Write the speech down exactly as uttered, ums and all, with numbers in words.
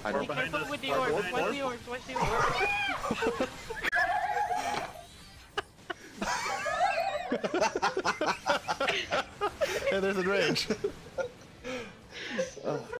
I Be don't. careful with the orbs, watch the orbs, watch the orbs. Hey, there's a range.